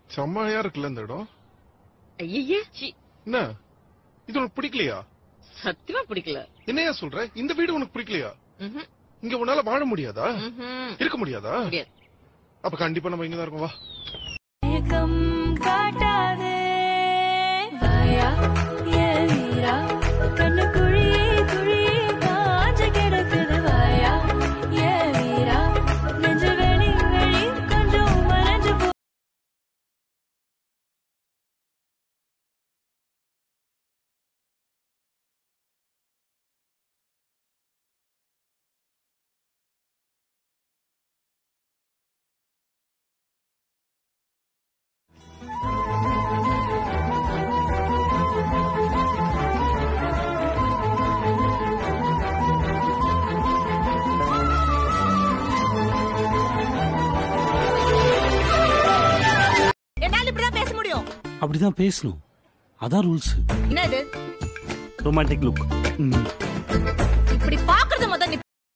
செம்மையா இருக்குல்ல இந்த இடம். ஐயே என்ன இது உனக்கு பிடிக்கலையா? சத்தியமா பிடிக்கல. என்னையா சொல்ற? இந்த வீடு உனக்கு பிடிக்கலையா? இங்க உன்னால வாழ முடியாதா? இருக்க முடியாதா? அப்ப கண்டிப்பா நம்ம இங்கதான் இருக்கோம். வா. அப்படிதான் பேசணும். அதான் ரூல்ஸ். என்னது ரொமான்டிக் லுக். இப்படி பாக்குறது முதல்ல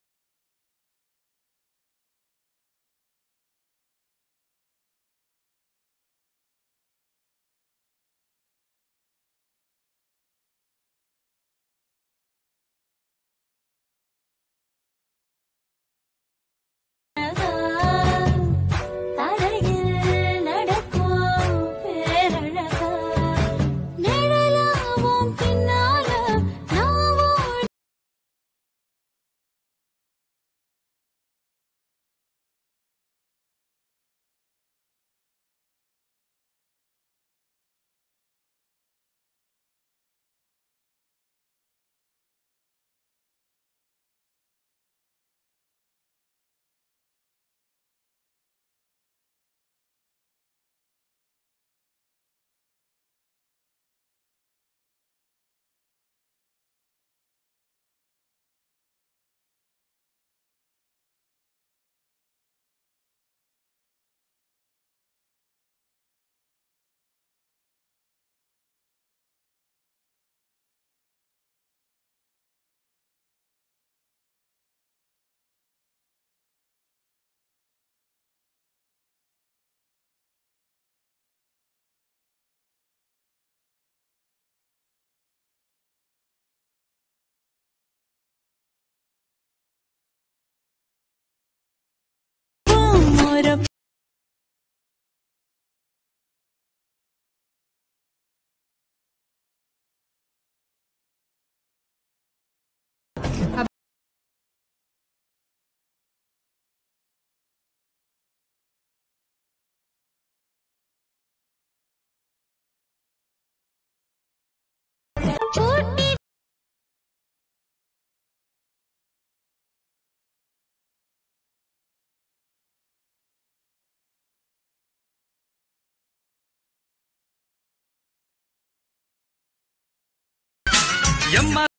எம்மா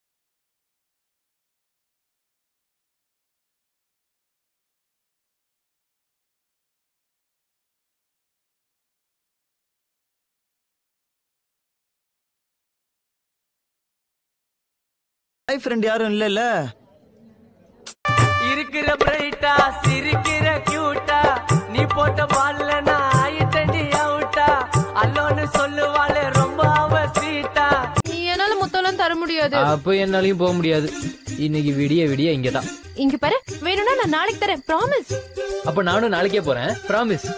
பாய் ஃப்ரெண்ட் யாரும் இல்லல்ல? இருக்கிற பிரைட்டா சிரிக்கிற கியூட்டா நீ போட்ட பால்ல நான் ஆயிட்டண்டி அவுட்டா அல்லோன்னு சொல்லுவாளே ரொம்ப அவ ஸ்வீட்டா. நீ என்னால மொத்தம்லாம் தர முடியாது. அப்ப என்னாலயும் போக முடியாது. இன்னைக்கு விடிய விடிய இங்கதான். இங்க பாரு, வேணும்னா நான் நாளைக்கு தரேன். ப்ராமிஸ். அப்ப நானும் நாளைக்கே போறேன். ப்ராமிஸ்.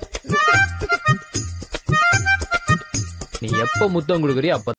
நீ எப்ப முத்தம் கொடுக்குறியோ அப்ப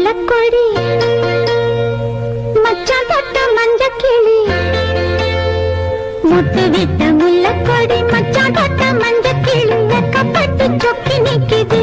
முல்லக்கொடி மச்சான் தொட்ட மஞ்சக்கிளி முத்து விட்ட முல்லக்கொடி மச்சான் தொட்ட மஞ்சக்கிளி வெக்கப்பட்டு சொக்கி நிக்குது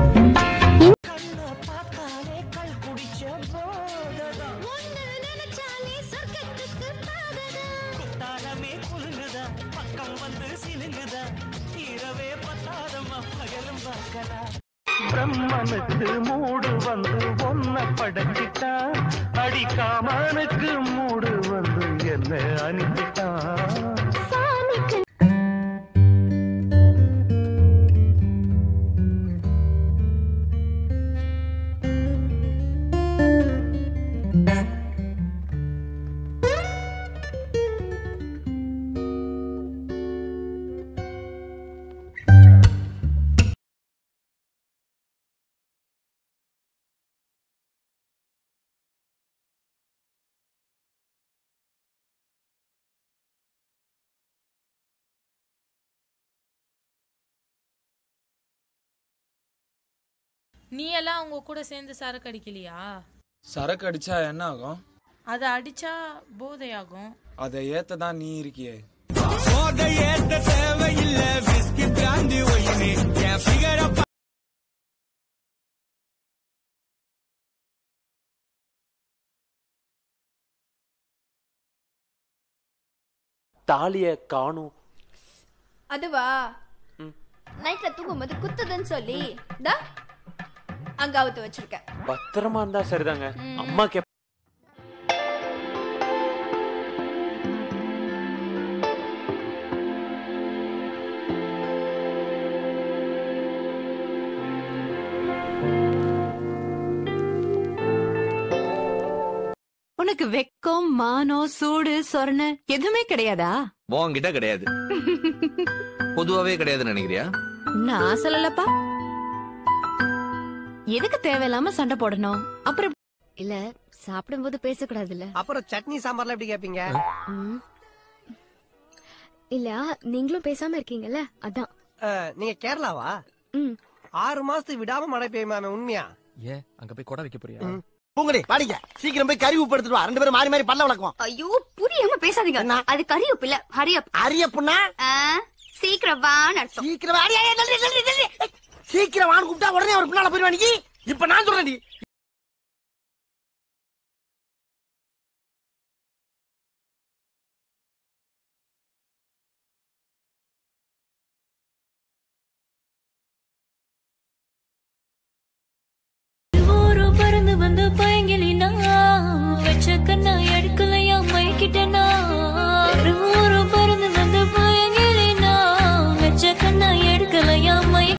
பிரம்மனுக்கு மூடு வந்து ஒன்ன படைச்சிட்டா அடிக்காமனுக்கு மூடு வந்து என்ன அனுப்பிட்டான். நீ எல்லாம் அவங்க கூட சேர்ந்து சரக்கு அடிக்கலையா? சரக்கு அடிச்சா என்ன ஆகும்? அத அடிச்சா போதையாகும். அதை ஏத்ததான் நீ இருக்கியே. தாலிய காணும். அதுவா நைட்ல தூங்கும்போது குத்துதுன்னு சொல்லி அங்க அவுத்து வச்சிருக்கேன். பத்திரமா இருந்தா சரிதாங்க. அம்மா கே உனக்கு வெக்கம் மானம் சூடு சொரண எதுவுமே கிடையாதா? உன்கிட்ட கிடையாது, பொதுவாவே கிடையாதுன்னு நினைக்கிறியா? நான் சொல்லலப்பா. எதுக்கு தேவையில்லாம சண்டை போடணும்? அப்புறம் இல்ல சாப்பிடும்போது பேசக்கூடாதுல்ல. அப்புறம் சட்னி சாம்பார்ல எப்படி கேப்பீங்க? இல்ல நீங்களும் பேசாம இருக்கீங்கல்ல அதான். நீங்க கேரளாவா? 6 மாசத்துக்கு விடாம மழை பெய்யுமாமே, உண்மையா? ஏன் அங்க போய் கொடை வைக்க போறியா? பூங்கடி பாடிங்க, சீக்கிரம் போய் கறி உப்பு எடுத்துட்டு வா. 2 பேரும் மாறி மாறி பல்ல வளக்குவோம். ஐயோ புரியாம பேசாதீங்க. அது கறி உப்பு இல்ல, ஹரியப். அரியப்புன்னா சீக்கிரம் வான்னு அர்த்தம். சீக்கிரம் சீக்கிரம் வான்னு கூப்பிட்டா உடனே ஒரு பின்னால போயிருவா. நீ இப்ப நான் சொல்றேன்,